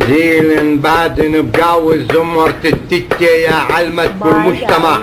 زين بعدن بقاوز زمرة التكة يا علمت بالمجتمع.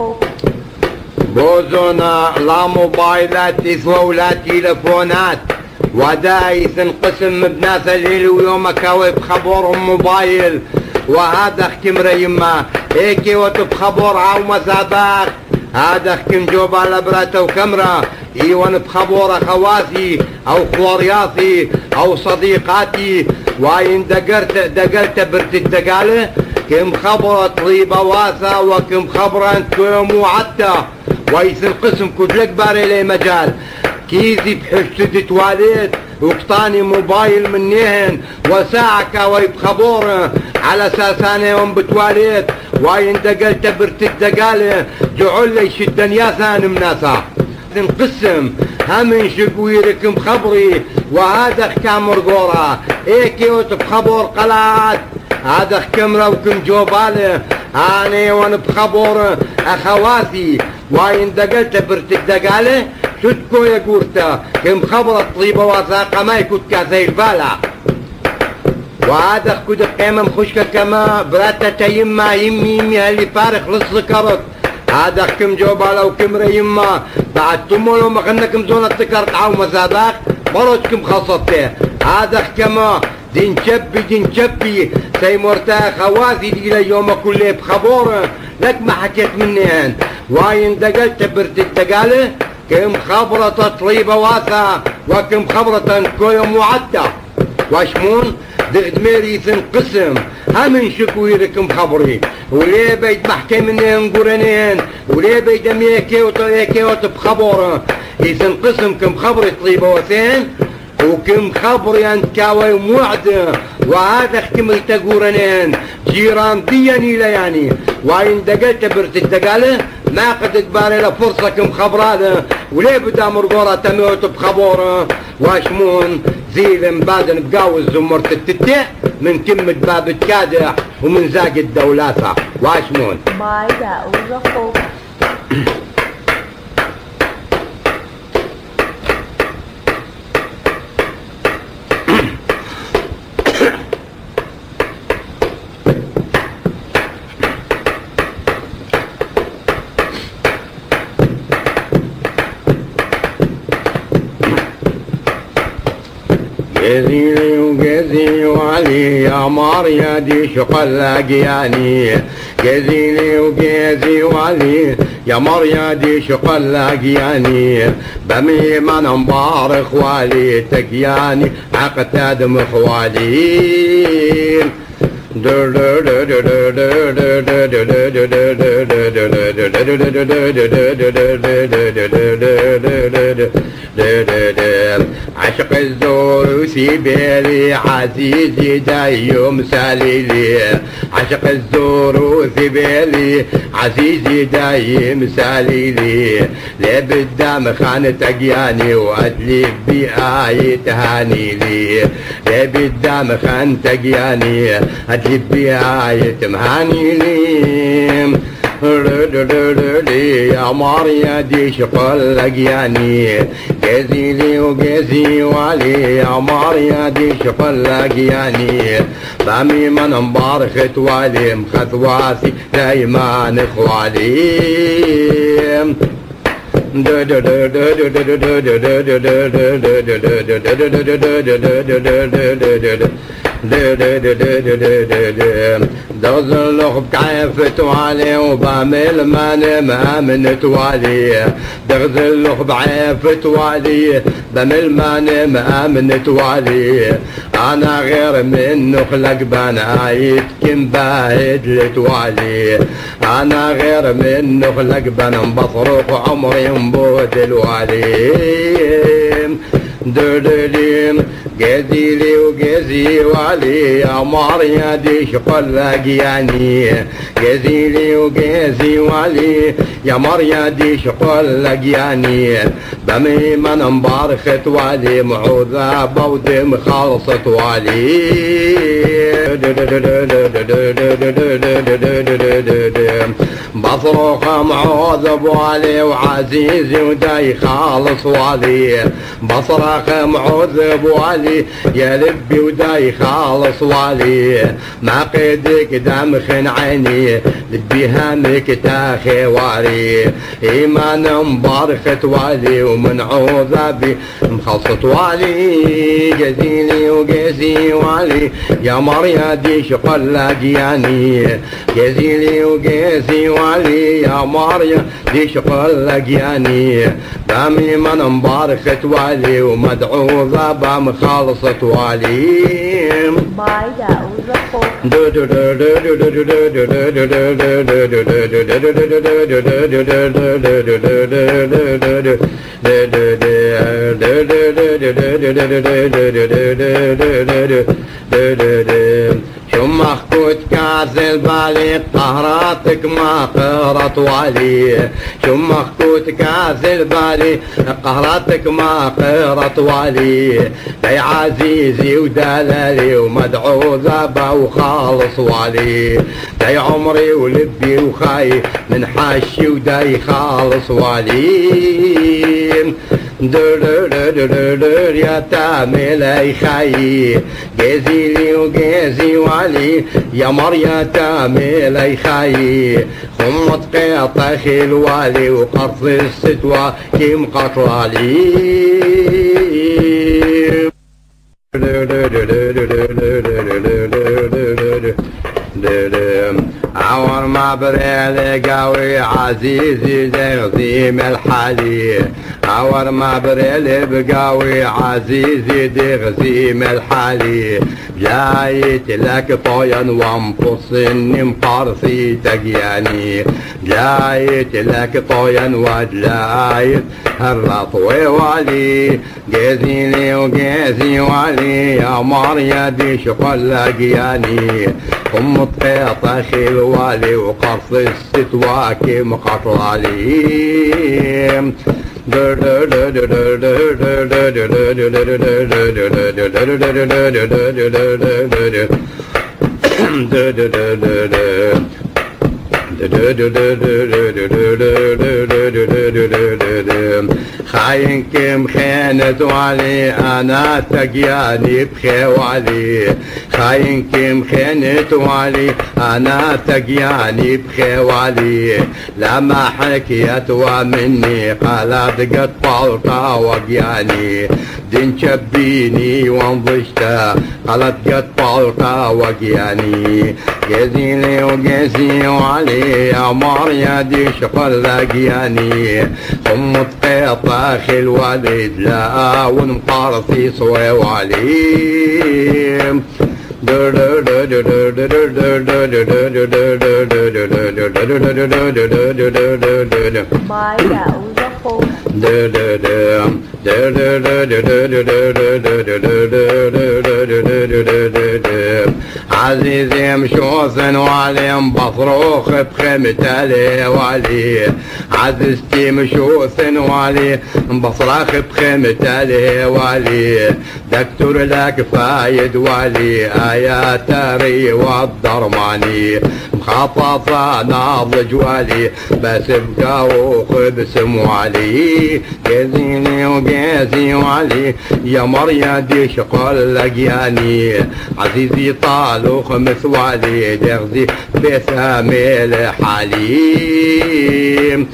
بوزونا لا موبايلات ولا تليفونات ودايس انقسم بناس الليل ويومك بخبرهم موبايل وهذا كمرة يما هيك وتبخبر عو مسابق هذا كم جوب على براته وكاميرا ايوان بخبور اخواتي او خوارياتي او صديقاتي واين دقلت برت الدقالة كم خبرة طيبة واسع وكم خبرة انتكم وعدتا ويس القسم كدلك باري لي مجال كيزي بحشتد تواليت وقطاني موبايل منيهن وساعة كاوي بخبور على اساساني يوم بتواليت واين دقلت برت الدقالة جعل لي شدن يا ثاني مناسا انقسم هم شقويركم خبري وهذا كامر قورا ايكيوت بخبر قلات هذا كمرة وكم جوبالة اني وانا بخبر اخواتي واين دقلت برت الدقالة تدكو يا قورتا كم خبرة طيبة وثاقة ما يكون كازي البالة وهذا كود قيمة مخشكة كما براتا يما يمي هاللي فارق للذكرت هذا كم جوبالة وكمرة يما بعد تمولو مخنكم زونة تكرت عاو مسابق بروتكم خاصته هذا كما دين شبي سيمورتا خوازي دي ليوم كله بخبور لك ما حكيت منهن واين دقلت برت الدقالة كم خبرة طيبة واسع وكم خبرة كويم وعدة واشمون دغدميري تنقسم هم شكويركم خبري وليه بيت بحكي منهن قرنين وليه بيت ميكيوت بخبر يتنقسم كم خبري طيبة واسعين وكم خبري انت كاوي موعد وهذا اختمل تقورنين جيران دياني لياني وين دقلت برت الدقالة ما قد اقبالي لفرصة كم خبرانه وليه بدا مرقورة تموت بخبوره واشمون زيلم بعدن بقاوز زمرت التتع من كلمة باب الكادح ومن زاق الدولاسة واشمون بايدا ورقو جزيلي وجزي وعلي يا ماريا دي شقل لاقياني جزيلي وجزي وعلي يا ماريا دي شقل لاقياني بمي من مبارك خوالي تكياني عقتاد مخوالي عشق الزور وسيبيلي عزيزي دايم ساليلي عشق الزور وسيبيلي عزيزي دايم ساليلي ليه بالدم خانة اقياني وادلي بآية تهانيلي ليه بالدم خانة اقياني ادلي بآية مهانيلي يا ماريا دي شقل لقياني جزيلي وجزي والي يا ماريا دي شقل لقياني بامي من مبارخ توالي مخذواسي دايما اخوالي دغزلوخ بعيفت والي وبعمل ماني مامن توالي دغزلوخ بعيفت والي بعمل ماني مامن توالي انا غير منه خلق بنايت كم باهد لتوالي انا غير منه خلق بنا بصرخ عمري مبود الوالي دردليم جزيلي وجزي والي يا ماريا دي شقل لاقياني جزيلي وجزي والي يا ماريا دي شقل لاقياني بمي من مبارخت والي معوذة بودم خالصت والي بصرخ معوذ بوالي وعزيزي وداي خالص والي بصرخ معوذ بوالي يا لبي وداي خالص والي ما قيدك دمخن عيني لبي هامك تاخي واري ايمان مبارخة والي ومن عوذابي مخلصة والي جزيلي وقيسي والي يا مريا دي شقل لاقياني جزيلي وقيسي والي يا مريا دي شقل لاقياني دامي من مبارخة والي ومدعو ذابا مخلصة والي باي داود رخو شمخ كنت كاسل بالي قهراتك ما قهرت والي شمخ كنت كاسل بالي قهراتك ما قهرت والي يا عزيزي ودلالي ومدعو ذابا وخالص والي يا عمري ولبي وخاي من حشي وداي خالص والي در يا تامل اي خاي جزيلي وجزي والي يا مريا تامل اي خاي خمط قيطة خيل والي وقرص الستوى كيم قطرالي عور ما بريلي قوي عزيزي زي غزيم الحالي عور ما بريلي بقوي عزيزي دي غزيم الحالي جايت لك طويا وانفصني مقارصي تقياني جايت لك طويا ودلايت هالرطوي والي جيزيني وجيزي والي يا مريا دي شقل لاقياني ام طقيطة خيل والي وقرص الستواكي مقطرالي خاينكم خانت والي انا تقياني بخوالي خاينكم خانت والي انا تقياني بخوالي لما حكيت ومني قالت قد طلطة وقياني دين شبيني وانضشتا قالت قد طلطة وقياني جزيلي وقزي والي يا مريا دي شقل لاقياني خمط قيطة خل والد لا ونمقارصي صوي والي باي داود رخو عزيزي مشوث والي مبصروخ بخيمة لي والي عزيزتي مشوث والي مبصراخ بخيمة لي والي دكتور لك فايد والي آيات ري والضرماني مخططة ناضج والي بس بقى وخبس موالي جزيني وجازي والي يا مريا دي شقل لقياني عزيزي طالو خمس والي دغزي بسامي حالي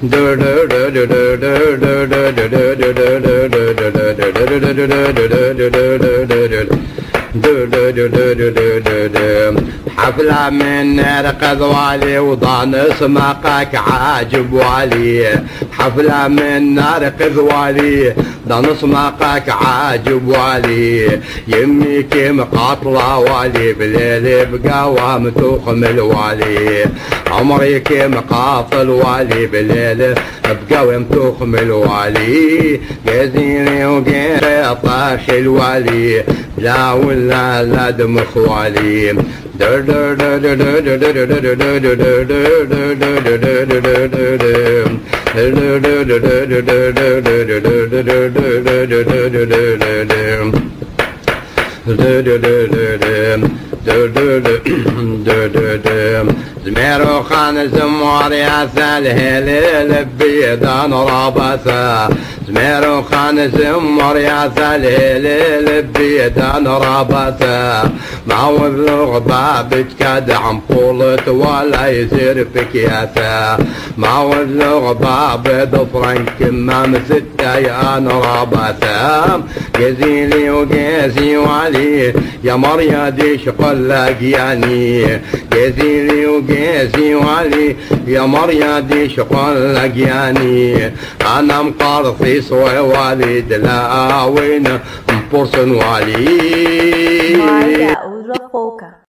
حفلة من رقد والي وضان سماقك عاجب والي حفلة من رقد والي ضان سماقك عاجب والي يمي كيم قاطلة والي بليل بقوام تخمل والي عمري كيم قاطل والي بليل بقوام تخمل والي جزيني وقيري طاخ الوالي لا ولا لا دمخ والي زميرو خان زمور يا سلهل بيدان رابسه زميرو خان زمور يا سلهل بيدان رابسه ما هو الغبا بتكاد عم طولت ولا يصير في كياسه ما هو الغبا بضفرن كمام ستة يا رابسه جزيلي وجيزي وعلي يا مريا شقل لقياني جزيلي وجيزي وعلي يا مريا شقل لقياني انا مقرصي صوي والد لا وين مبورسن والي